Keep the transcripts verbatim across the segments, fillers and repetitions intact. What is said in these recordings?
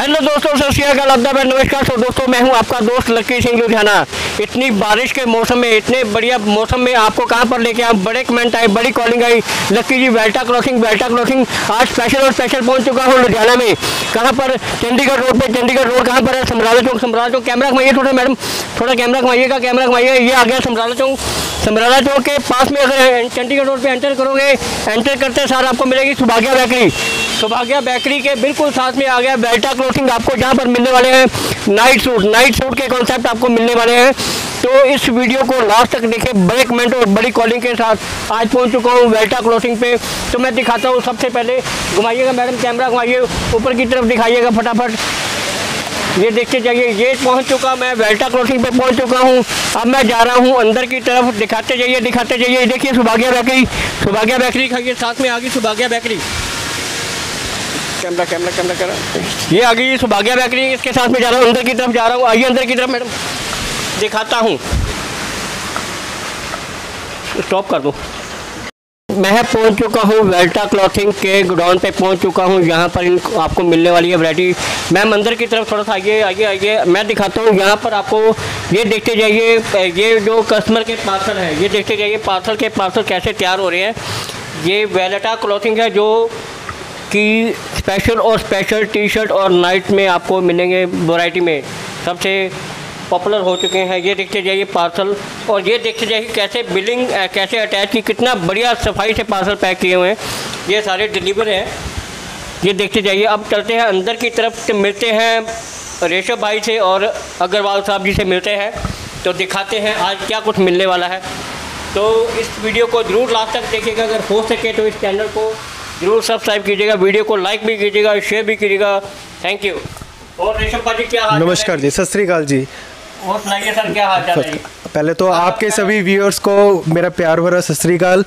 Hello दोस्तों, सत श्री अकाल, अदाब, नमस्कार। तो दोस्तों, मैं हूं आपका दोस्त लकी सिंह लुधियाना। इतनी बारिश के मौसम में, इतने बढ़िया मौसम में आपको कहां पर लेके आए, बड़े कमेंट आए, बड़ी कॉलिंग आई, लक्की जी वेल्टा क्रॉसिंग वेल्टा क्रॉसिंग। आज स्पेशल और स्पेशल पहुंच चुका हूं लुधियाना में। कहां पर? चंडीगढ़ रोड पे। चंडीगढ़ रोड कहां पर है? समराला चौक। समराला चौक। कैमरा घुमाइए थोड़ा मैडम, थोड़ा कैमरा घुमाइएगा, कैमरा घुमाइए। ये आ गया समराला चौक। समराला चौक के पास में अगर चंडीगढ़ रोड पे एंटर करोगे, एंटर करते सार आपको मिलेगी सौभाग्य बेकरी। सौभाग्य बेकरी के बिल्कुल साथ में आ गया वेल्टा क्रॉसिंग। आपको जहाँ पर मिलने वाले हैं नाइट सूट, नाइट सूट के कॉन्सेप्ट आपको मिलने वाले हैं। तो इस वीडियो को लास्ट तक देखिए, बड़े कमेंट और बड़ी कॉलिंग के साथ आज पहुंच चुका हूँ वेल्टा क्रॉसिंग पे। तो मैं दिखाता हूँ। सबसे पहले घुमाइएगा मैडम, कैमरा घुमाइए, ऊपर की तरफ दिखाइएगा फटाफट। ये देखते जाइए, ये पहुंच चुका मैं वेल्टा क्रॉसिंग पे पहुंच चुका हूं। अब मैं जा रहा हूं अंदर की तरफ। दिखाते जाइए दिखाते जाइए। देखिए सौभाग्य बेकरी, सौभाग्य बेकरी खाइए, साथ में आ गई सौभाग्य बेकरी। कैमरा कैमरा कैमरा करा, ये आ गई सौभाग्य बेकरी। इसके साथ में जा रहा हूँ, अंदर की तरफ जा रहा हूँ। आइए अंदर की तरफ मैडम, दिखाता हूँ। स्टॉप कर दो। मैं पहुंच चुका हूं वेल्टा क्लॉथिंग के गोडाउन पे पहुंच चुका हूं। यहाँ पर इन आपको मिलने वाली है वैरायटी। मैम अंदर की तरफ थोड़ा सा आइए आइए आइए, मैं दिखाता हूं। यहाँ पर आपको ये देखते जाइए, ये जो कस्टमर के पार्सल है, ये देखते जाइए पार्सल के पार्सल कैसे तैयार हो रहे हैं। ये वेल्टा क्लॉथिंग है जो कि स्पेशल और स्पेशल टी शर्ट और नाइट में आपको मिलेंगे वैरायटी में सबसे पॉपुलर हो चुके हैं। ये देखते जाइए पार्सल, और ये देखते जाइए कैसे बिलिंग कैसे अटैच की, कितना बढ़िया सफाई से पार्सल पैक किए हुए हैं। ये सारे डिलीवर हैं। ये देखते जाइए। अब चलते हैं अंदर की तरफ से, मिलते हैं रेशम भाई से और अग्रवाल साहब जी से मिलते हैं। तो दिखाते हैं आज क्या कुछ मिलने वाला है। तो इस वीडियो को ज़रूर लास्ट तक देखिएगा। अगर हो सके तो इस चैनल को ज़रूर सब्सक्राइब कीजिएगा, वीडियो को लाइक भी कीजिएगा, शेयर भी कीजिएगा। Thank you. और रेशम भाई क्या हाल? नमस्कार जी, सत श्री अकाल जी। और सुनाइए सर, क्या हाल चाल है? पहले तो आपके सभी व्यूअर्स को मेरा प्यार भरा सत श्री अकाल।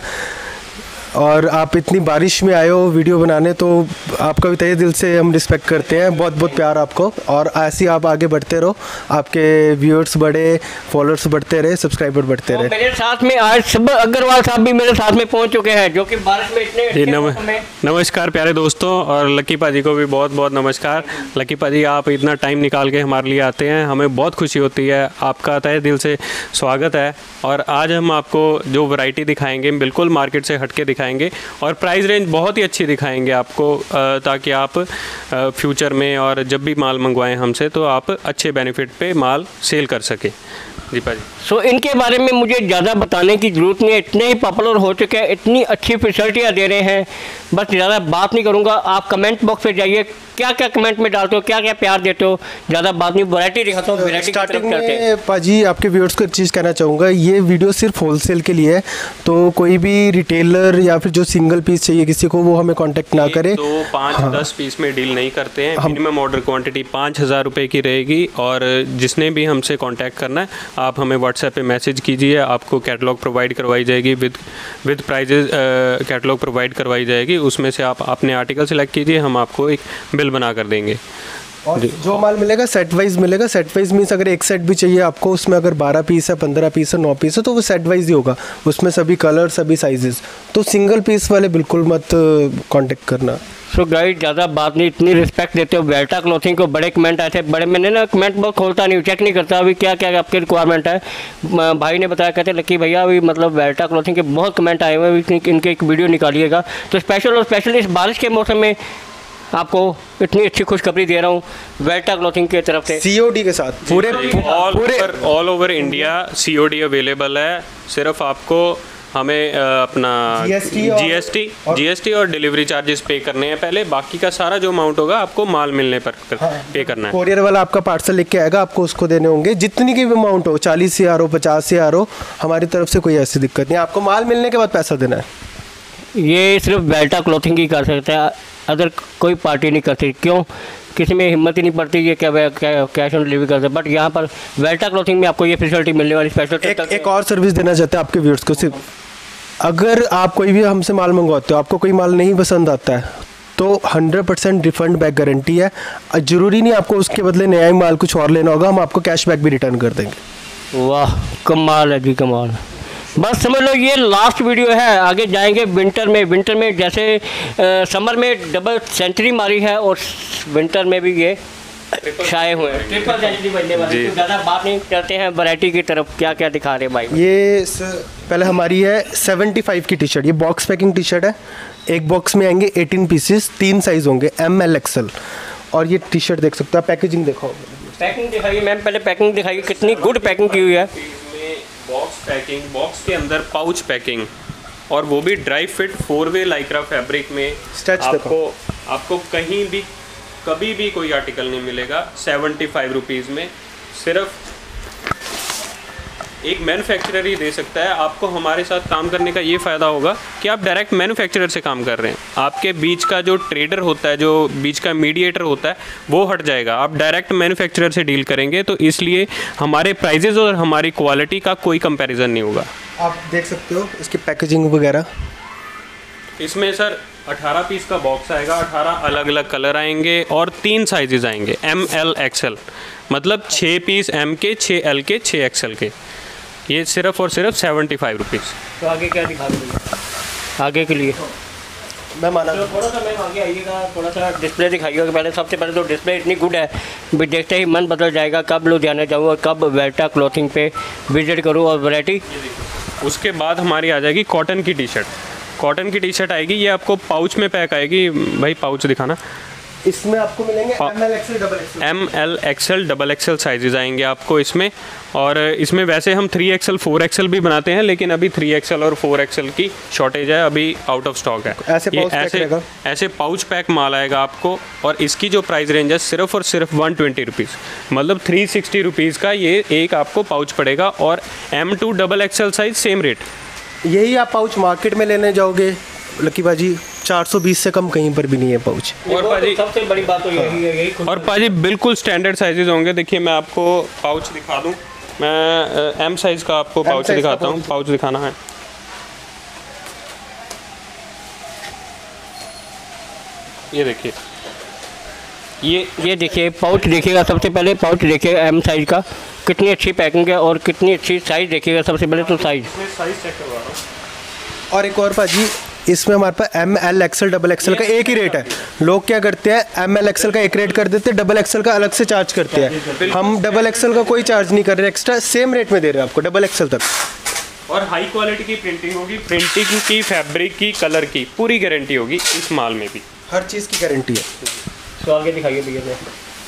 और आप इतनी बारिश में आए हो वीडियो बनाने, तो आपका भी तहे दिल से हम रिस्पेक्ट करते हैं। बहुत बहुत प्यार आपको, और ऐसे ही आप आगे बढ़ते रहो। आपके व्यूअर्स बढ़े, फॉलोअर्स बढ़ते रहे, सब्सक्राइबर बढ़ते रहे। मेरे साथ में आज सब अग्रवाल साहब भी मेरे साथ में पहुंच चुके हैं, जो कि बारिश में इतने नम, नमस्कार प्यारे दोस्तों, और लकी पाजी को भी बहुत बहुत नमस्कार। लकी पाजी, आप इतना टाइम निकाल के हमारे लिए आते हैं, हमें बहुत खुशी होती है। आपका तहे दिल से स्वागत है। और आज हम आपको जो वैरायटी दिखाएंगे बिल्कुल मार्केट से हट के दिखाएंगे, और प्राइस रेंज बहुत ही अच्छी दिखाएंगे आपको, ताकि आप फ्यूचर में और जब भी माल मंगवाएं हमसे तो आप अच्छे बेनिफिट पे माल सेल कर सकें। जी पाजी। सो इनके बारे में मुझे ज़्यादा बताने की ज़रूरत नहीं है, इतने ही पॉपुलर हो चुके हैं, इतनी अच्छी फैसिलिटियाँ दे रहे हैं। बस ज़्यादा बात नहीं करूँगा। आप कमेंट बॉक्स पे जाइए, क्या क्या कमेंट में डालते हो, क्या क्या प्यार देते हो। ज़्यादा बात नहीं, वैरायटी दिखाता हूँ। वैरायटी स्टार्टिंग में पाजी आपके व्यूअर्स को एक चीज़ कहना चाहूँगा, ये वीडियो सिर्फ होलसेल के लिए है। तो कोई भी रिटेलर या फिर जो सिंगल पीस चाहिए किसी को, वो हमें कांटेक्ट ना करे। तो पाँच हाँ। दस पीस में डील नहीं करते हैं। मिनिमम ऑर्डर क्वांटिटी पाँच हज़ार रुपये की रहेगी। और जिसने भी हमसे कांटेक्ट करना है, आप हमें व्हाट्सएप पे मैसेज कीजिए। आपको कैटलॉग प्रोवाइड करवाई जाएगी, with with prices catalogue provide करवाई जाएगी। उसमें से आप अपने आर्टिकल सेलेक्ट कीजिए, हम आपको एक बिल बना कर देंगे। और जो माल मिलेगा सेट वाइज मिलेगा। सेट वाइज मीन्स अगर एक सेट भी चाहिए आपको, उसमें अगर बारह पीस है, पंद्रह पीस है, नौ पीस है, तो वो सेट वाइज ही होगा। उसमें सभी कलर, सभी साइजेस। तो सिंगल पीस वाले बिल्कुल मत कांटेक्ट करना। सो गाइस, ज़्यादा बात नहीं, इतनी रिस्पेक्ट देते हो वेल्टा क्लॉथिंग को। बड़े कमेंट आए थे, बड़े मैंने ना कमेंट बॉक्स खोलता नहीं, चेक नहीं करता अभी क्या क्या आपकी रिक्वायरमेंट है। भाई ने बताया, कहते लकी भैया अभी मतलब वेल्टा क्लॉथिंग के बहुत कमेंट आए हुए हैं, इनके एक वीडियो निकालिएगा। तो स्पेशल और स्पेशल इस बारिश के मौसम में आपको इतनी अच्छी खुशखबरी दे रहा हूँ वेल्टा क्लॉथिंग की तरफ से, सीओडी के साथ। पूरे पूरे all over India COD available है। सिर्फ आपको हमें अपना जीएसटी जीएसटी और डिलीवरी चार्जेस पे करने हैं पहले। बाकी का सारा जो अमाउंट होगा आपको माल मिलने पर कर, हाँ, पे करना है। कोरियर वाला आपका पार्सल लेके आएगा, आपको उसको देने होंगे। जितनी की भी अमाउंट हो, चालीस हजार हो, पचास हजार हो, हमारी तरफ से कोई ऐसी दिक्कत नहीं। आपको माल मिलने के बाद पैसा देना है। ये सिर्फ वेल्टा क्लॉथिंग ही कर सकता है, अदर कोई पार्टी नहीं करती। क्यों? किसी में हिम्मत ही नहीं पड़ती ये क्या कैश ऑन डिलीवरी करते। बट यहाँ पर वेल्टा क्लॉथिंग में आपको ये फैसिलिटी मिलने वाली स्पेशल। एक, एक और सर्विस देना चाहते हैं आपके व्यूअर्स को। सिर्फ अगर आप कोई भी हमसे माल मंगवाते हो, आपको कोई माल नहीं पसंद आता है, तो hundred percent refund back guarantee है। ज़रूरी नहीं आपको उसके बदले नया ही माल कुछ और लेना होगा, हम आपको कैश बैक भी रिटर्न कर देंगे। वाह, कमाल है जी, कमाल। बस समझ लो ये लास्ट वीडियो है। आगे जाएंगे विंटर में। विंटर में जैसे आ, समर में डबल सेंचुरी मारी है, और विंटर में भी ये छाए हुए हैं, ट्रिपल सेंचुरी बनने वाली। तो ज़्यादा बात नहीं करते हैं वैरायटी की तरफ, क्या क्या दिखा रहे हैं भाई? ये सर पहले हमारी है सेवेंटी फाइव की टी शर्ट, ये बॉक्स पैकिंग टी शर्ट है। एक बॉक्स में आएंगे एटीन पीसेस, तीन साइज़ होंगे, एम एल एक्सएल। और ये टी शर्ट देख सकते हो आप, पैकेजिंग देखो, पैकिंग दिखाइए मैम, पहले पैकिंग दिखाइए, कितनी गुड पैकिंग की हुई है। बॉक्स पैकिंग, बॉक्स के अंदर पाउच पैकिंग, और वो भी dry fit four way lycra fabric में। स्ट्रेच आपको आपको कहीं भी कभी भी कोई आर्टिकल नहीं मिलेगा सेवेंटी फाइव रुपीज़ में। सिर्फ एक मैन्युफैक्चरर ही दे सकता है आपको। हमारे साथ काम करने का ये फ़ायदा होगा कि आप डायरेक्ट मैन्युफैक्चरर से काम कर रहे हैं। आपके बीच का जो ट्रेडर होता है, जो बीच का मीडिएटर होता है, वो हट जाएगा। आप डायरेक्ट मैन्युफैक्चरर से डील करेंगे, तो इसलिए हमारे प्राइजेज़ और हमारी क्वालिटी का कोई कंपैरिजन नहीं होगा। आप देख सकते हो इसकी पैकेजिंग वगैरह। इसमें सर अठारह पीस का बॉक्स आएगा, अठारह अलग अलग कलर आएंगे और तीन साइजेस आएंगे, एम एल एक्सएल, मतलब छः पीस एम के, छः एल के, छः एक्सएल के। ये सिर्फ और सिर्फ सेवेंटी फाइव रुपीज़। तो आगे क्या दिखा रहे आगे के लिए? मैं माना तो थोड़ा सा मैम आगे आइएगा, थोड़ा सा डिस्प्ले दिखाइएगा। पहले सबसे पहले तो डिस्प्ले इतनी गुड है, भी देखते ही मन बदल जाएगा कब लुधियाना जाऊँ और कब वेल्टा क्लॉथिंग पे विजिट करूँ और वैरायटी। उसके बाद हमारी आ जाएगी कॉटन की टी शर्ट। कॉटन की टी शर्ट आएगी, ये आपको पाउच में पैक आएगी। भाई पाउच दिखाना। इसमें आपको मिलेंगे M L XL double XL, M L XL double XL sizes आएंगे आपको इसमें। और इसमें वैसे हम थ्री एक्सएल फोर एक्सएल भी बनाते हैं, लेकिन अभी थ्री एक्सएल और फोर एक्सएल की शॉर्टेज है, अभी आउट ऑफ स्टॉक है। ऐसे ये पाउच पैक ऐसे रहेगा। ऐसे पाउच पैक माल आएगा आपको। और इसकी जो प्राइस रेंज है सिर्फ और सिर्फ वन ट्वेंटी रुपीज़, मतलब थ्री सिक्सटी रुपीज़ का ये एक आपको पाउच पड़ेगा। और M two double XL size same rate. यही आप पाउच मार्केट में लेने जाओगे लकी बाजी, चार सौ बीस से कम कहीं पर भी नहीं है पाउच। और पाजी सबसे बड़ी बात तो यही है, यही और पाजी बिल्कुल स्टैंडर्ड साइजेस होंगे। देखिए मैं आपको पाउच दिखा दूं, मैं एम साइज़ का आपको पाउच दिखाता हूं। पाउच दिखाना है, ये देखिए, ये ये देखिए पाउच देखिएगा। सबसे पहले पाउच देखिएगा एम साइज़ का, कितनी अच्छी पैकिंग है और कितनी अच्छी साइज़ देखिएगा। सबसे पहले तो साइज़ साइज चेक करवा रहा हूँ। और एक और भाजी, इसमें हमारे पास M L XL double XL का एक ही रेट है। लोग क्या करते हैं, एम एल एक्सएल का एक रेट कर देते हैं, डबल एक्सएल का अलग से चार्ज करते हैं। हम डबल एक्सएल का कोई चार्ज नहीं कर रहे, एक्स्ट्रा सेम रेट में दे रहे हैं आपको डबल एक्सएल तक। और हाई क्वालिटी की प्रिंटिंग होगी, प्रिंटिंग की, फैब्रिक की, कलर की पूरी गारंटी होगी इस माल में भी। हर चीज़ की गारंटी है। तो आगे दिखाइए भैया।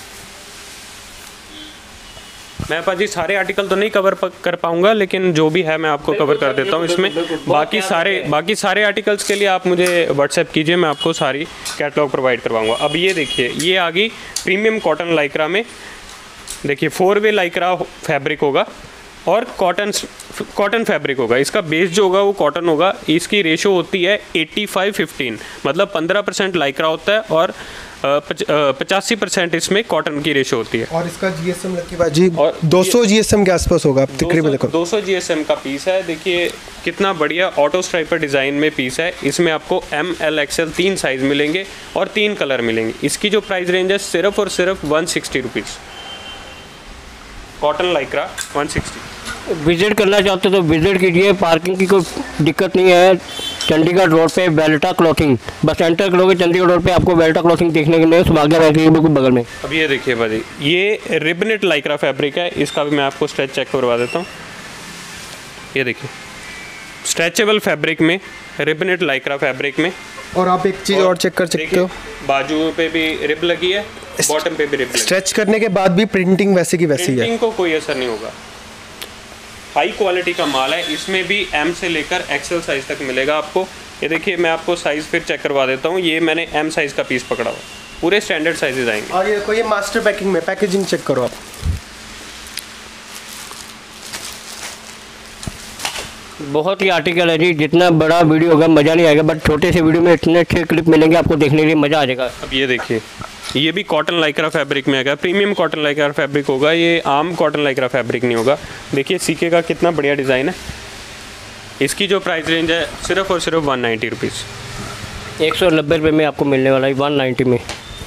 मैं पाजी सारे आर्टिकल तो नहीं कवर कर पाऊंगा, लेकिन जो भी है मैं आपको कवर कर देता हूं इसमें। बाकी सारे बाकी सारे आर्टिकल्स के लिए आप मुझे व्हाट्सएप कीजिए, मैं आपको सारी कैटलॉग प्रोवाइड करवाऊंगा। अब ये देखिए, ये आ गई प्रीमियम कॉटन लाइक्रा में। देखिए फोर वे लाइक्रा फैब्रिक होगा और कॉटन कॉटन फैब्रिक होगा। इसका बेस जो होगा वो कॉटन होगा। इसकी रेशो होती है एट्टी फाइव फिफ्टीन, मतलब पंद्रह परसेंट लाइक्रा होता है और पचासी परसेंट इसमें कॉटन की रेशो होती है। और इसका जीएसएम लकी बाजी और दो सौ जीएसएम के आसपास होगा। आप तकरीबन देखो दो सौ जीएसएम का पीस है। देखिए कितना बढ़िया ऑटो स्ट्राइपर डिज़ाइन में पीस है। इसमें आपको एम एल एक्सएल तीन साइज़ मिलेंगे और तीन कलर मिलेंगे। इसकी जो प्राइस रेंज है सिर्फ और सिर्फ one sixty rupees. Cotton lycra one sixty. Visit करना चाहते तो विजिट कीजिए, पार्किंग की कोई दिक्कत नहीं है। चंडीगढ़ रोड पे वेल्टा क्लॉथिंग, बस एंटर करोगे चंडीगढ़ रोड पे आपको वेल्टा क्लॉथिंग देखने के लिए सौभाग्य बैंक के बिल्कुल बगल में। अब ये देखिए भाई, ये रिबनेट लाइक्रा फैब्रिक है। इसका भी मैं आपको स्ट्रेच चेक करवा देता हूँ। ये देखिए स्ट्रेचेबल फैब्रिक में, रिबनेट लाइक्रा फैब्रिक में। और आप एक चीज़ और, और चेक कर सकते हो, बाजू पे भी रिब लगी है, बॉटम पे भी रिब लगी है। स्ट्रेच करने के बाद भी प्रिंटिंग वैसे की वैसी है। प्रिंटिंग को कोई असर नहीं होगा। हाई क्वालिटी का माल है। इसमें भी एम से लेकर एक्सएल साइज तक मिलेगा आपको। ये देखिए मैं आपको साइज़ फिर चेक करवा देता हूँ। ये मैंने एम साइज़ का पीस पकड़ा हुआ, पूरे स्टैंडर्ड साइजेस आएंगे। और ये देखो, ये मास्टर पैकिंग में, पैकेजिंग चेक करो आप। बहुत ही आर्टिकल है जी। जितना बड़ा वीडियो होगा मज़ा नहीं आएगा, बट छोटे से वीडियो में इतने अच्छे क्लिप मिलेंगे आपको, देखने के लिए मज़ा आ जाएगा। अब ये देखिए, ये भी कॉटन लाइक्रा फैब्रिक में आएगा। प्रीमियम कॉटन लाइक्रा फैब्रिक होगा, ये आम कॉटन लाइक्रा फैब्रिक नहीं होगा। देखिए सीके का कितना बढ़िया डिज़ाइन है। इसकी जो प्राइस रेंज है सिर्फ और सिर्फ वन नाइन्टी रुपीज़। एक सौ नब्बे रुपये में आपको मिलने वाला है, वन नाइन्टी में।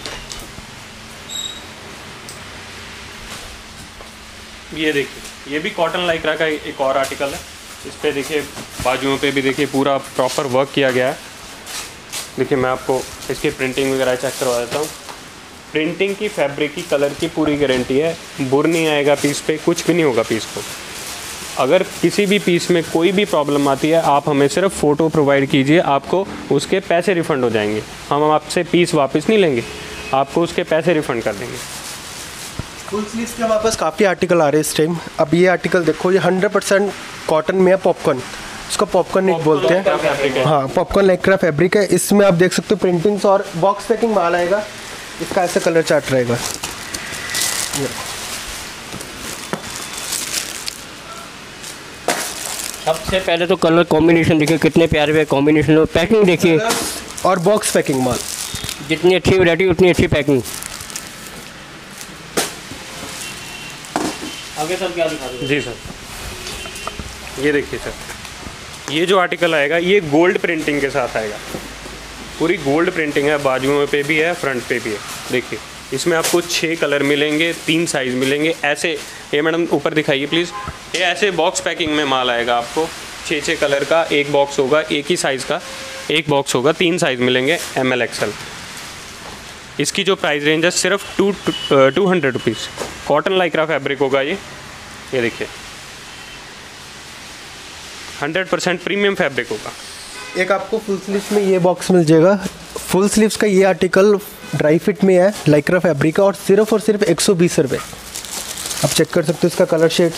ये देखिए, ये भी कॉटन लाइक्रा का एक और आर्टिकल है। इस पर देखिए बाजुओं पे भी देखिए पूरा प्रॉपर वर्क किया गया है। देखिए मैं आपको इसकी प्रिंटिंग वगैरह चेक करवा देता हूँ। प्रिंटिंग की, फैब्रिक की, कलर की पूरी गारंटी है। बुर नहीं आएगा पीस पे, कुछ भी नहीं होगा पीस को। अगर किसी भी पीस में कोई भी प्रॉब्लम आती है, आप हमें सिर्फ फ़ोटो प्रोवाइड कीजिए, आपको उसके पैसे रिफ़ंड हो जाएंगे। हम आपसे पीस वापस नहीं लेंगे, आपको उसके पैसे रिफ़ंड कर देंगे। फुल स्लीव्स के हमारे पास काफ़ी आर्टिकल आ रहे हैं इस टाइम। अब ये आर्टिकल देखो, ये हंड्रेड परसेंट कॉटन में है, पॉपकॉर्न, इसको पॉपकॉर्न नेक बोलते हैं। हाँ, पॉपकॉर्न लाइक्रा फैब्रिक है। इसमें आप देख सकते हो प्रिंटिंग्स और बॉक्स पैकिंग माल आएगा। इसका ऐसा कलर चार्ट रहेगा। सबसे पहले तो कलर कॉम्बिनेशन देखिए कितने प्यारे प्यारे कॉम्बिनेशन हो। पैकिंग देखिए, और बॉक्स पैकिंग माल, जितनी अच्छी वैरायटी उतनी अच्छी पैकिंग। आगे सर क्या दिखा रहे हैं? जी सर, ये देखिए सर, ये जो आर्टिकल आएगा ये गोल्ड प्रिंटिंग के साथ आएगा। पूरी गोल्ड प्रिंटिंग है, बाजुओं पे भी है, फ्रंट पे भी है। देखिए इसमें आपको छः कलर मिलेंगे, तीन साइज़ मिलेंगे। ऐसे ये मैडम ऊपर दिखाइए प्लीज़। ये ऐसे बॉक्स पैकिंग में माल आएगा आपको, छः छः कलर का एक बॉक्स होगा, एक ही साइज़ का एक बॉक्स होगा, तीन साइज़ मिलेंगे, एम एल एक्सएल। इसकी जो प्राइस रेंज है सिर्फ two two hundred rupees. Cotton lycra fabric होगा ये ये देखिए, हंड्रेड परसेंट प्रीमियम फैब्रिक होगा। एक आपको फुल स्लीव्स में ये बॉक्स मिल जाएगा। फुल स्लीव्स का ये आर्टिकल ड्राई फिट में है, लाइक्रा फैब्रिक का, और सिर्फ और सिर्फ एक सौ बीस रुपये। आप चेक कर सकते हो इसका कलर शेड।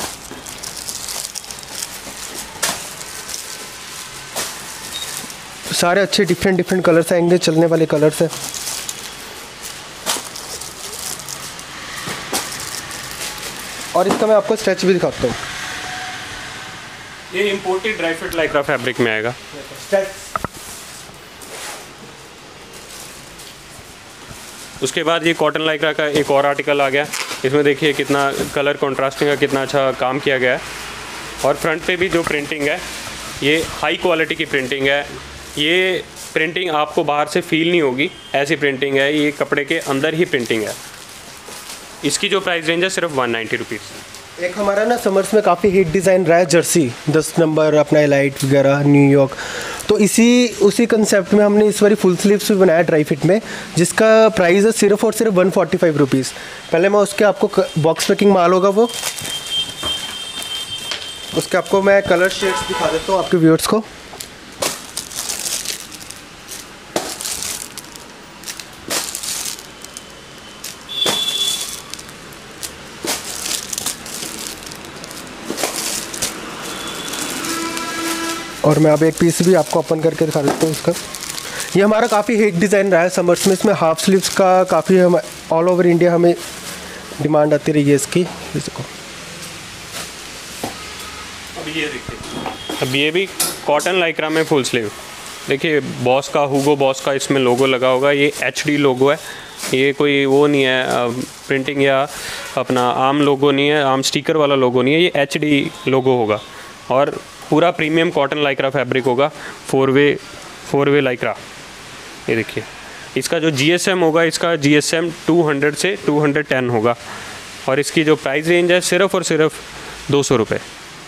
सारे अच्छे डिफरेंट डिफरेंट कलर्स आएंगे, चलने वाले कलर्स हैं। और इसका मैं आपको स्ट्रेच भी दिखाता हूँ। ये imported dry fit lycra fabric में आएगा। उसके बाद ये कॉटन लाइक्रा का एक और आर्टिकल आ गया। इसमें देखिए कितना कलर कॉन्ट्रास्टिंग का कितना अच्छा काम किया गया है। और फ्रंट पे भी जो प्रिंटिंग है ये हाई क्वालिटी की प्रिंटिंग है। ये प्रिंटिंग आपको बाहर से फील नहीं होगी, ऐसी प्रिंटिंग है, ये कपड़े के अंदर ही प्रिंटिंग है। इसकी जो प्राइस रेंज है सिर्फ वन नाइन्टी रुपीज़। एक हमारा ना समर्स में काफ़ी हिट डिज़ाइन रहा है, जर्सी दस नंबर, अपना एलाइट वगैरह, न्यूयॉर्क। तो इसी उसी कंसेप्ट में हमने इस बारी फुल स्लीव्स भी बनाया ड्राई फिट में, जिसका प्राइस है सिर्फ और सिर्फ वन फोर्टी फाइव रुपीज़। पहले मैं उसके आपको बॉक्स पैकिंग माल होगा वो, उसके आपको मैं कलर शेड्स दिखा देता हूँ आपके व्यूअर्स को। और मैं अब एक पीस भी आपको ओपन करके दिखा देता हूँ इसका। ये हमारा काफ़ी हिट डिज़ाइन रहा है समर्स में। इसमें हाफ स्लीव्स का काफ़ी हम ऑल ओवर इंडिया हमें डिमांड आती रही है इसकी। इसको अब ये देखिए, अब ये भी कॉटन लाइक्रा में फुल स्लीव। देखिए बॉस का, हुगो बॉस का इसमें लोगो लगा होगा। ये एच डी लोगो है, ये कोई वो नहीं है प्रिंटिंग या अपना आम लोगो नहीं है, आम स्टिकर वाला लोगो नहीं है, ये एच डी लोगो होगा। और पूरा प्रीमियम कॉटन लाइक्रा फैब्रिक होगा, four way four way lycra. ये देखिए इसका जो जीएसएम होगा, इसका जीएसएम टू हंड्रेड से टू हंड्रेड टेन होगा। और इसकी जो प्राइस रेंज है सिर्फ और सिर्फ दो सौ रुपये।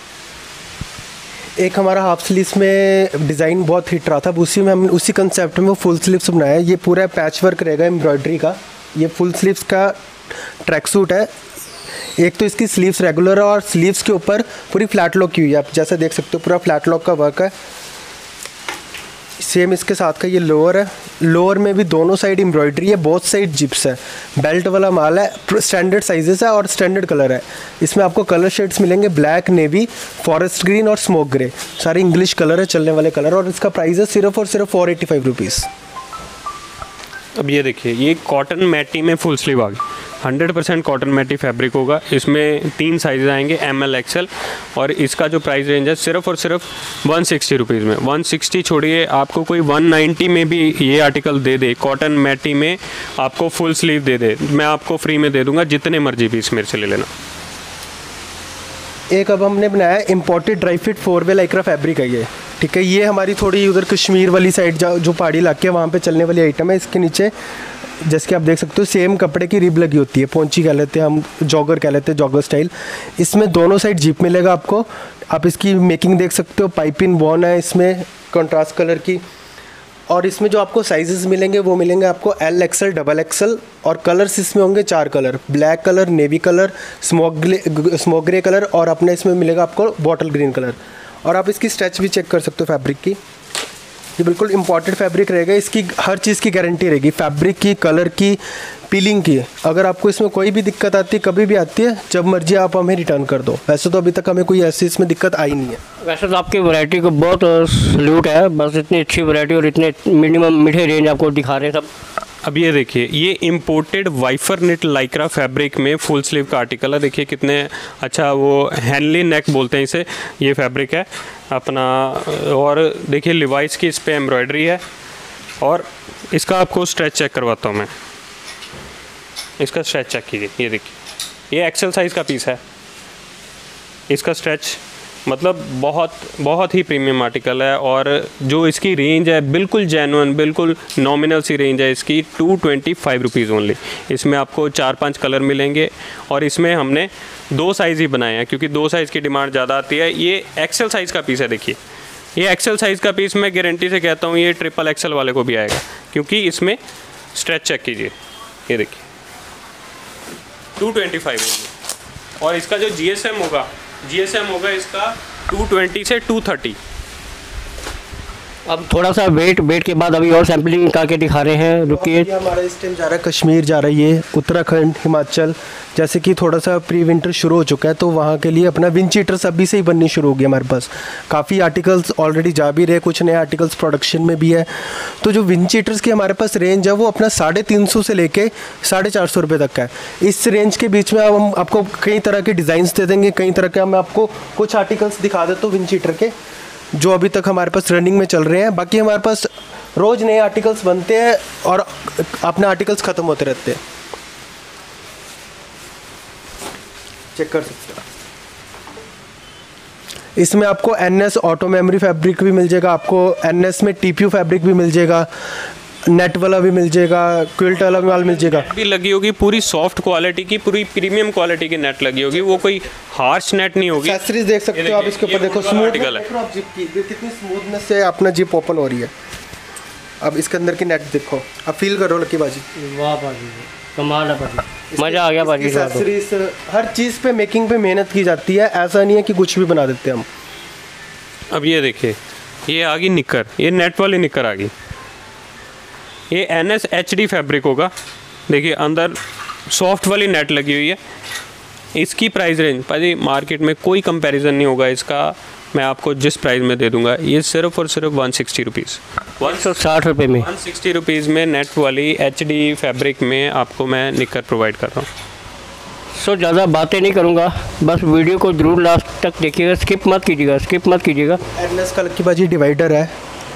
एक हमारा हाफ स्लीव्स में डिज़ाइन बहुत हिट रहा था, उसी में हम उसी कंसेप्ट में वो फुल स्लीव्स बनाया। ये पूरा पैच वर्क रहेगा एम्ब्रॉयडरी का। ये फुल स्लीव्स का ट्रैक सूट है। एक तो इसकी स्लीव्स रेगुलर है और स्लीव्स के ऊपर पूरी फ्लैट लॉक की हुई है, आप जैसे देख सकते हो पूरा फ्लैट लॉक का वर्क है। सेम इसके साथ का ये लोअर है, लोअर में भी दोनों साइड एम्ब्रॉयडरी है, बोथ साइड जिप्स है, बेल्ट वाला माल है, स्टैंडर्ड साइजेस है और स्टैंडर्ड कलर है। इसमें आपको कलर शेड्स मिलेंगे ब्लैक, नेवी, फॉरेस्ट ग्रीन और स्मोक ग्रे, सारे इंग्लिश कलर है, चलने वाले कलर। और इसका प्राइस है सिर्फ और सिर्फ फोर एटी फाइव रुपीज़। अब ये देखिए, ये कॉटन मैटी में फुल स्लीव आ गई, hundred percent cotton matty fabric होगा। इसमें तीन साइज आएंगे, एम एल एक्सएल। और इसका जो प्राइस रेंज है सिर्फ और सिर्फ वन सिक्सटी रुपीज़ में। वन सिक्सटी छोड़िए, आपको कोई वन नाइन्टी में भी ये आर्टिकल दे दे, कॉटन मैटी में आपको फुल स्लीव दे दे, मैं आपको फ्री में दे दूंगा, जितने मर्जी पीस मेरे से ले लेना। एक अब हमने बनाया imported dry fit four way lycra fabric है ये, ठीक है। ये हमारी थोड़ी उधर कश्मीर वाली साइड जो पहाड़ी इलाके है वहाँ पे चलने वाली आइटम है। इसके नीचे जैसे कि आप देख सकते हो सेम कपड़े की रिब लगी होती है, पोंची कह लेते हैं हम, जॉगर कह लेते हैं, जॉगर स्टाइल। इसमें दोनों साइड जीप मिलेगा आपको। आप इसकी मेकिंग देख सकते हो, पाइपिंग बॉन है इसमें कंट्रास्ट कलर की। और इसमें जो आपको साइजेस मिलेंगे वो मिलेंगे आपको एल एक्सएल डबल एक्सएल, और कलर्स इसमें होंगे चार colour, black colour, navy colour, smoke grey smoke grey colour, और अपने इसमें मिलेगा आपको बॉटल ग्रीन कलर। और आप इसकी स्ट्रेच भी चेक कर सकते हो फैब्रिक की, ये बिल्कुल इम्पॉर्टेंट फैब्रिक रहेगा, इसकी हर चीज़ की गारंटी रहेगी, फैब्रिक की, कलर की, पीलिंग की। अगर आपको इसमें कोई भी दिक्कत आती है, कभी भी आती है, जब मर्जी आप हमें रिटर्न कर दो। वैसे तो अभी तक हमें कोई ऐसी इसमें दिक्कत आई नहीं है। वैसे तो आपकी वैरायटी को बहुत सल्यूट है, बस इतनी अच्छी वैरायटी और इतने मिनिमम मीठे रेंज आपको दिखा रहे हैं सब। अब ये देखिए, ये इम्पोर्टेड वाइफर नेट लाइक्रा फैब्रिक में फुल स्लीव का आर्टिकल है। देखिए कितने अच्छा, वो हैंडली नेक बोलते हैं इसे, ये फैब्रिक है अपना। और देखिए लिवाइस की इस पर एम्ब्रॉयडरी है, और इसका आपको स्ट्रेच चेक करवाता हूँ मैं। इसका स्ट्रेच चेक कीजिए, ये देखिए, ये एक्सेल साइज़ का पीस है। इसका स्ट्रेच मतलब बहुत बहुत ही प्रीमियम आर्टिकल है, और जो इसकी रेंज है बिल्कुल जेन्युइन, बिल्कुल नॉमिनल सी रेंज है इसकी, two twenty five rupees only. इसमें आपको चार पांच कलर मिलेंगे, और इसमें हमने दो साइज़ ही बनाए हैं क्योंकि दो साइज़ की डिमांड ज़्यादा आती है। ये एक्सेल साइज़ का पीस है। देखिए ये एक्सेल साइज़ का पीस मैं गारंटी से कहता हूँ ये ट्रिपल एक्सेल वाले को भी आएगा, क्योंकि इसमें स्ट्रेच चेक कीजिए, ये देखिए टू ट्वेंटी फाइव ओनली। और इसका जो जी एस एम होगा, जी एस एम होगा इसका टू ट्वेंटी से टू थर्टी। अब थोड़ा सा वेट वेट के बाद अभी और सैम्पलिंग करके दिखा रहे हैं, रुकिए। हमारा इस टाइम जा रहा है कश्मीर, जा रहा है ये उत्तराखंड, हिमाचल, जैसे कि थोड़ा सा प्री विंटर शुरू हो चुका है, तो वहाँ के लिए अपना विंड चीटर्स अभी से ही बननी शुरू हो गई हमारे पास। काफ़ी आर्टिकल्स ऑलरेडी जा भी रहे, कुछ नए आर्टिकल्स प्रोडक्शन में भी है। तो जो विंड चीटर्स की हमारे पास रेंज है वो अपना साढ़े तीन सौ से लेके साढ़े चार सौ रुपये तक का है। इस रेंज के बीच में अब हम आपको कई तरह के डिज़ाइंस दे देंगे, कई तरह के। मैं आपको कुछ आर्टिकल्स दिखा देता हूँ विंड चीटर के, जो अभी तक हमारे पास रनिंग में चल रहे हैं। बाकी हमारे पास रोज़ नए आर्टिकल्स बनते हैं और अपने आर्टिकल्स ख़त्म होते रहते हैं, चेक कर सकते हैं। इसमें आपको N S auto memory fabric भी मिल जाएगा, आपको एन एस में टी पी यू फैब्रिक भी मिल जाएगा, नेट वाला भी मिल जाएगा, क्विल्ट वाला मिल जाएगा। भी लगी होगी पूरी सॉफ्ट क्वालिटी की, पूरी प्रीमियम क्वालिटी की नेट लगी होगी, वो कोई हार्श नेट नहीं होगी। एक्सेसरीज देख सकते हो आप इसके ऊपर, देखो स्मूथ जिप की, कितनी स्मूथनेस से अपना जिप ओपन हो रही है। अब इसके अंदर की नेट देखो, अब फील करो लकी बाजी। वाह बाजी, कमाल है बाजी, मज़ा आ गया बाजी। एक्सेसरीज हर चीज़ पे मेकिंग पे मेहनत की जाती है, ऐसा नहीं है कि कुछ भी बना देते हैं हम। अब ये देखिए, ये आ गई निक्कर, ये नेट वाली निक्कर आ गई। ये N S H D fabric होगा। देखिए अंदर सॉफ्ट वाली नेट लगी हुई है। इसकी प्राइस रेंज भाई मार्केट में कोई कंपैरिजन नहीं होगा इसका, मैं आपको जिस प्राइस में दे दूंगा, ये सिर्फ और सिर्फ वन सिक्सटी रुपीज़, वन सौ साठ रुपये में, वन सिक्सटी रुपीज़ में नेट वाली एच डी फैब्रिक में आपको मैं निक्कर प्रोवाइड कर रहा हूँ। सो ज़्यादा बातें नहीं करूँगा, बस वीडियो को जरूर लास्ट तक देखिएगा, स्किप मत कीजिएगा, स्किप मत कीजिएगा। एन एस का लकी बाजी डिवाइडर है,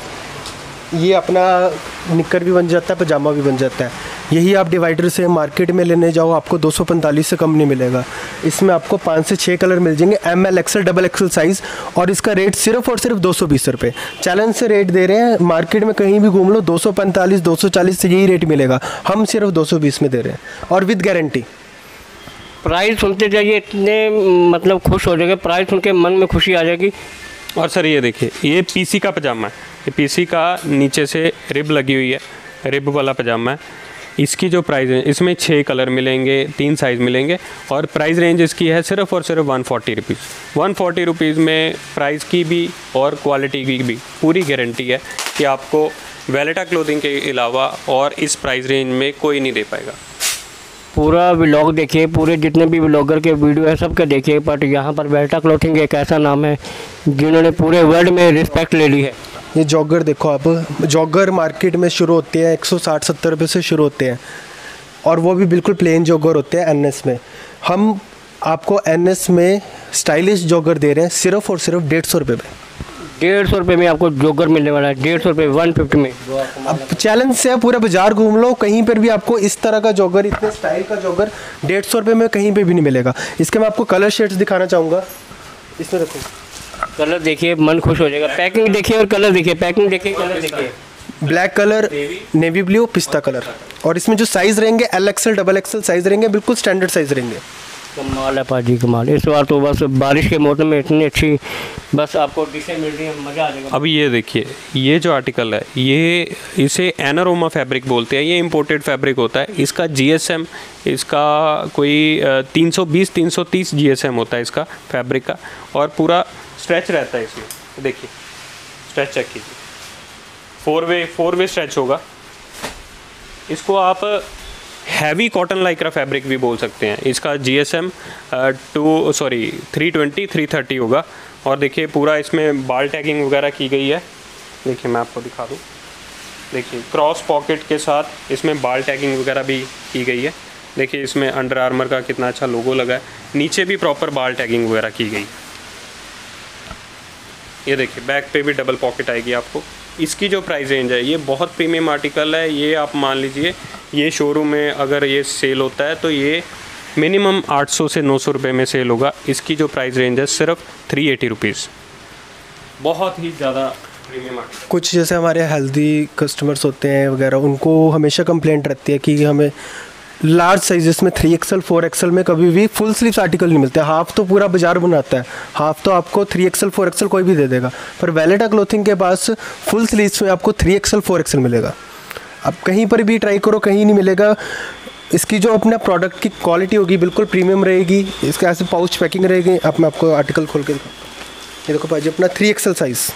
ये अपना निक्कर भी बन जाता है, पजामा भी बन जाता है। यही आप डिवाइडर से मार्केट में लेने जाओ, आपको दो सौ पैंतालीस से कम नहीं मिलेगा। इसमें आपको पाँच से छः कलर मिल जाएंगे, M L XL double XL size, और इसका रेट सिर्फ और सिर्फ दो सौ बीस रुपये चैलेंज से रेट दे रहे हैं। मार्केट में कहीं भी घूम लो दो सौ पैंतालीस दो सौ चालीस से यही रेट मिलेगा, हम सिर्फ दो सौ बीस में दे रहे हैं, और विद गारंटी। प्राइस सुनते जाइए, इतने मतलब खुश हो जाएंगे, प्राइस सुन के मन में खुशी आ जाएगी। और सर ये देखिए, ये पीसी का पजामा है, ये पीसी का नीचे से रिब लगी हुई है, रिब वाला पजामा है। इसकी जो प्राइस है, इसमें छः कलर मिलेंगे, तीन साइज़ मिलेंगे, और प्राइस रेंज इसकी है सिर्फ और सिर्फ one forty rupees. One forty rupees में प्राइस की भी और क्वालिटी की भी पूरी गारंटी है कि आपको वेलेटा क्लोथिंग के अलावा और इस प्राइस रेंज में कोई नहीं दे पाएगा। पूरा व्लॉग देखिए, पूरे जितने भी व्लॉगर के वीडियो है सबके देखिए, बट यहाँ पर वेलेटा क्लोथिंग एक ऐसा नाम है जिन्होंने पूरे वर्ल्ड में रिस्पेक्ट ले ली है। ये जॉगर देखो आप, जॉगर मार्केट में शुरू होते हैं एक सौ साठ सत्तर रुपये से शुरू होते हैं, और वो भी बिल्कुल प्लेन जॉगर होते हैं एन एस में। हम आपको एन एस में स्टाइलिश जॉगर दे रहे हैं सिर्फ और सिर्फ डेढ़ सौ रुपये में। डेढ़ सौ रुपये में आपको जॉगर मिलने वाला है, डेढ़ सौ रुपये वन फिफ्टी में। अब चैलेंज से पूरा बाजार घूम लो, कहीं पर भी आपको इस तरह का जॉगर, इतने स्टाइल का जॉगर डेढ़ सौ रुपये में कहीं पे भी नहीं मिलेगा। इसके मैं आपको कलर शेड्स दिखाना चाहूँगा, इसमें देखो कलर देखिए, मन खुश हो जाएगा। पैकिंग देखिए और कलर देखिए, पैकिंग देखिए, कलर देखिए। ब्लैक कलर, नेवी ब्लू, पिस्ता कलर, और इसमें जो साइज़ रहेंगे L XL double XL size रहेंगे, बिल्कुल स्टैंडर्ड साइज़ रहेंगे। कमाल है पाजी, कमाल। इस बार तो बस बारिश के मौसम में इतनी अच्छी बस आपको डिशें मिल रही है, मज़ा आ जाएगा। अब ये देखिए, ये जो आर्टिकल है ये इसे एनारोमा फैब्रिक बोलते हैं। ये इंपोर्टेड फैब्रिक होता है। इसका जीएसएम इसका कोई तीन सौ बीस तीन सौ तीस जीएसएम होता है इसका फैब्रिक का, और पूरा स्ट्रेच रहता है इसमें। देखिए स्ट्रेच चेक कीजिए, four way four way stretch होगा। इसको आप हैवी कॉटन लाइक्रा फैब्रिक भी बोल सकते हैं। इसका GSM two sorry three twenty three thirty होगा। और देखिए पूरा इसमें बाल टैगिंग वगैरह की गई है। देखिए मैं आपको दिखा दूँ, देखिए क्रॉस पॉकेट के साथ इसमें बाल टैगिंग वगैरह भी की गई है। देखिए इसमें अंडर आर्मर का कितना अच्छा लोगो लगा है, नीचे भी प्रॉपर बाल टैगिंग वगैरह की गई। ये देखिए बैक पे भी डबल पॉकेट आएगी आपको। इसकी जो प्राइस रेंज है ये बहुत प्रीमियम आर्टिकल है। ये आप मान लीजिए ये शोरूम में अगर ये सेल होता है तो ये मिनिमम आठ सौ से नौ सौ रुपये में सेल होगा। इसकी जो प्राइस रेंज है सिर्फ थ्री एटी रुपीज़, बहुत ही ज़्यादा प्रीमियम आर्टिकल। कुछ जैसे हमारे हेल्दी कस्टमर्स होते हैं वगैरह, उनको हमेशा कंप्लेंट रहती है कि हमें लार्ज साइजेस में थ्री एक्सल फोर एक्सल में कभी भी फुल स्लीव्स आर्टिकल नहीं मिलते। हाफ तो पूरा बाजार बनाता है, हाफ तो आपको थ्री एक्सल फोर एक्सल कोई भी दे देगा, पर वेलेटा क्लोथिंग के पास फुल स्लीव्स में आपको थ्री एक्सल फोर एक्सल मिलेगा। अब कहीं पर भी ट्राई करो, कहीं नहीं मिलेगा। इसकी जो अपना प्रोडक्ट की क्वालिटी होगी बिल्कुल प्रीमियम रहेगी। इसके ऐसे पाउच पैकिंग रहेगी। अब मैं आपको आर्टिकल खोल के दिखाऊँ, ये देखो भाई अपना थ्री एक्सल साइज़।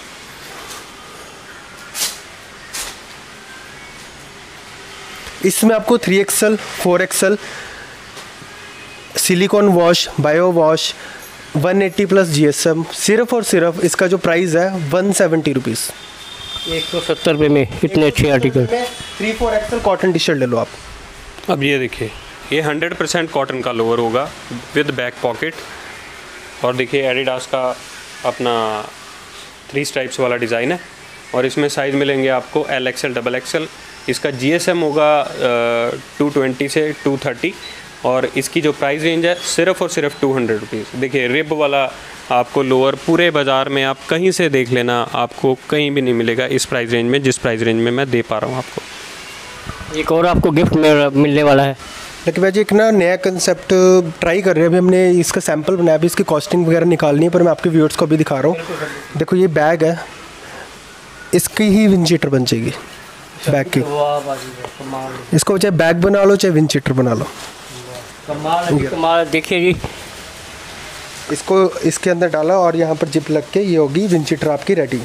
इसमें आपको three XL four XL silicon wash, bio wash, one eighty plus GSM, सिर्फ और सिर्फ इसका जो प्राइस है वन सेवेंटी रुपीज़, एक सौ सत्तर रुपये में इतने अच्छे आर्टिकल। Three four XL cotton T shirt ले लो आप। अब ये देखिए ये हंड्रेड परसेंट कॉटन का लोअर होगा विद बैक पॉकेट। और देखिए एडिडास का अपना थ्री स्ट्राइप्स वाला डिज़ाइन है। और इसमें साइज़ मिलेंगे आपको एल एक्सएल डबल एक्सएल। इसका जीएसएम होगा टू ट्वेंटी से टू थर्टी। और इसकी जो प्राइस रेंज है सिर्फ और सिर्फ टू हंड्रेड रुपीज़। देखिए रिब वाला आपको लोअर पूरे बाज़ार में आप कहीं से देख लेना, आपको कहीं भी नहीं मिलेगा इस प्राइस रेंज में, जिस प्राइस रेंज में मैं दे पा रहा हूँ आपको। एक और आपको गिफ्ट मिलने वाला है। लेकिन भाई जी एक ना नया कंसेप्ट ट्राई कर रहे हैं अभी। हमने इसका सैंपल बनाया, अभी इसकी कॉस्टिंग वगैरह निकालनी है, पर मैं आपके व्यूअर्स को अभी दिखा रहा हूँ। देखो ये बैग है, इसकी ही विंड शीटर बन जाएगी बैग की। इसको चाहे बैग बना लो चाहे विंड शीटर बना लो। कमाल कमाल। देखिए जी इसको इसके अंदर डाला और यहाँ पर जिप लग के ये होगी विंड शीटर आपकी रेडी।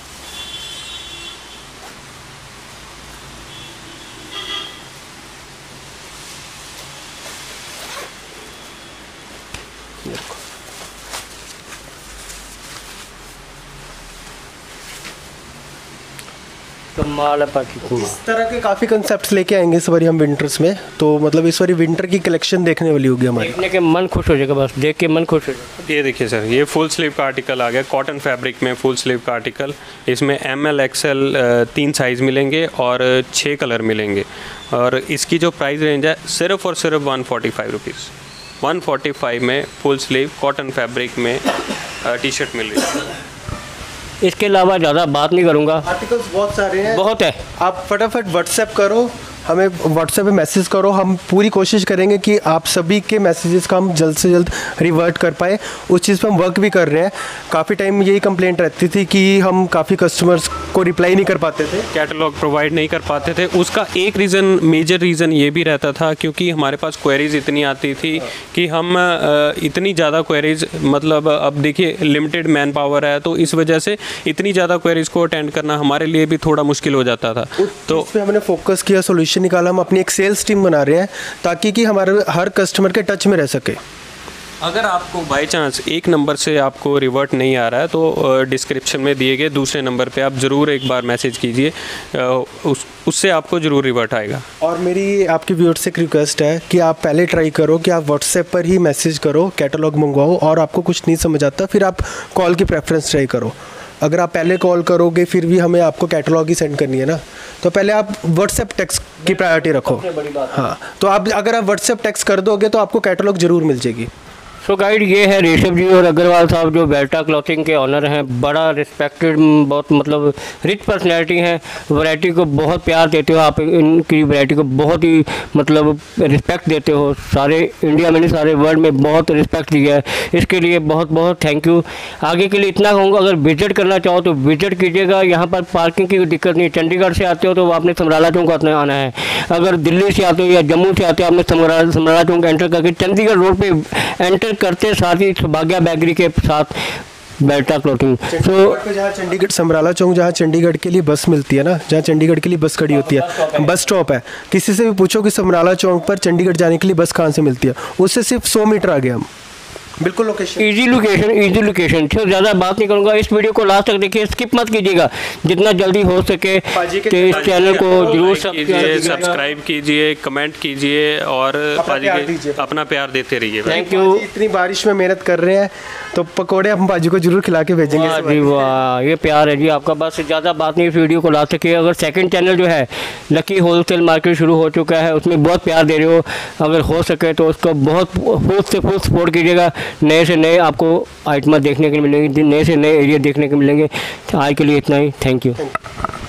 कमाल है पाजी। इस तरह के काफ़ी कंसेप्ट्स लेके आएंगे इस बारी हम विंटर्स में। तो मतलब इस बारी विंटर की कलेक्शन देखने वाली होगी हमारी। देखने के मन खुश हो जाएगा, बस देख के मन खुश हो जाएगा। ये देखिए सर, ये फुल स्लीव का आर्टिकल आ गया, कॉटन फैब्रिक में फुल स्लीव का आर्टिकल। इसमें एम एल एक्सएल तीन साइज़ मिलेंगे और छः कलर मिलेंगे। और इसकी जो प्राइस रेंज है सिर्फ और सिर्फ one forty five rupees. One forty five में फुल स्लीव कॉटन फैब्रिक में टी शर्ट मिल रही है। इसके अलावा ज़्यादा बात नहीं करूँगा, आर्टिकल्स बहुत सारे हैं, बहुत है। आप फटाफट व्हाट्सएप करो, हमें व्हाट्सएप पे मैसेज करो। हम पूरी कोशिश करेंगे कि आप सभी के मैसेजेस का हम जल्द से जल्द रिवर्ट कर पाए। उस चीज़ पे हम वर्क भी कर रहे हैं। काफ़ी टाइम यही कंप्लेंट रहती थी कि हम काफ़ी कस्टमर्स को रिप्लाई नहीं कर पाते थे, कैटलॉग प्रोवाइड नहीं कर पाते थे। उसका एक रीज़न, मेजर रीज़न ये भी रहता था क्योंकि हमारे पास क्वेरीज़ इतनी आती थी कि हम इतनी ज़्यादा क्वेरीज़, मतलब अब देखिए लिमिटेड मैन पावर है, तो इस वजह से इतनी ज़्यादा क्वेरीज़ को अटेंड करना हमारे लिए भी थोड़ा मुश्किल हो जाता था। तो उस पर हमने फोकस किया, सोल्यूशन निकाला। हम अपनी एक सेल्स टीम बना रहे हैं ताकि कि हमारे हर कस्टमर के टच में रह सके। अगर आपको बाय चांस एक नंबर से आपको रिवर्ट नहीं आ रहा है तो डिस्क्रिप्शन में दिए गए दूसरे नंबर पे आप ज़रूर एक बार मैसेज कीजिए, उस उससे आपको ज़रूर रिवर्ट आएगा। और मेरी आपकी व्यूअर्स से एक रिक्वेस्ट है कि आप पहले ट्राई करो कि आप व्हाट्सएप पर ही मैसेज करो, कैटलॉग मंगवाओ, और आपको कुछ नहीं समझ आता फिर आप कॉल की प्रेफरेंस ट्राई करो। अगर आप पहले कॉल करोगे फिर भी हमें आपको कैटलॉग ही सेंड करनी है ना, तो पहले आप व्हाट्सएप टेक्स्ट की प्रायोरिटी रखो। हाँ, तो आप अगर आप व्हाट्सएप टेक्स्ट कर दोगे तो आपको कैटलॉग ज़रूर मिल जाएगी। सो गाइड ये है ऋषभ जी और अग्रवाल साहब जो बेल्टा क्लॉथिंग के ऑनर हैं। बड़ा रिस्पेक्टेड, बहुत मतलब रिच पर्सनैलिटी हैं। वैरायटी को बहुत प्यार देते हो आप, इनकी वैरायटी को बहुत ही मतलब रिस्पेक्ट देते हो। सारे इंडिया में नहीं सारे वर्ल्ड में बहुत रिस्पेक्ट दिया है, इसके लिए बहुत बहुत थैंक यू। आगे के लिए इतना कहूँगा, अगर विजिट करना चाहो तो विजिट कीजिएगा। यहाँ पर पार्किंग की दिक्कत नहीं। चंडीगढ़ से आते हो तो आपने समराला चौक आना है, अगर दिल्ली से आते हो या जम्मू से आते हो आपने समराला समराला चौक एंटर करके चंडीगढ़ रोड पे एंटर करते साथ ही सौभाग्या बेकरी के साथ बेल्टा क्लॉथिंग। तो जहाँ चंडीगढ़ समराला चौक जहाँ चंडीगढ़ के लिए बस मिलती है ना, जहाँ चंडीगढ़ के लिए बस खड़ी होती है, बस स्टॉप है। किसी से भी पूछो कि समराला चौक पर चंडीगढ़ जाने के लिए बस कहाँ से मिलती है, उससे सिर्फ सौ मीटर आगे हम बिल्कुल location, easy location, easy location. तो ज़्यादा बात नहीं करूँगा, इस वीडियो को लास्ट तक देखिए, स्किप मत कीजिएगा, जितना जल्दी हो सके तो इस चैनल को जरूर सब्सक्राइब कीजिए, कमेंट कीजिए और पाजी के अपना प्यार देते रहिए। Thank you. इतनी बारिश में मेहनत कर रहे हैं तो पकोड़े हम पाजी को जरूर खिला के भेजेंगे। वाह जी वाह, ये प्यार है जी आपका। बस ज़्यादा बात नहीं, इस वीडियो को लास्ट तक। अगर सेकंड चैनल जो है लकी होलसेल मार्केट शुरू हो चुका है, उसमें बहुत प्यार दे रहे हो, अगर हो सके तो उसको बहुत फुल से फुल सपोर्ट कीजिएगा। नए से नए आपको आइटम देखने के लिए मिलेंगे, नए से नए एरिया देखने को मिलेंगे। आज के लिए इतना ही, थैंक यू।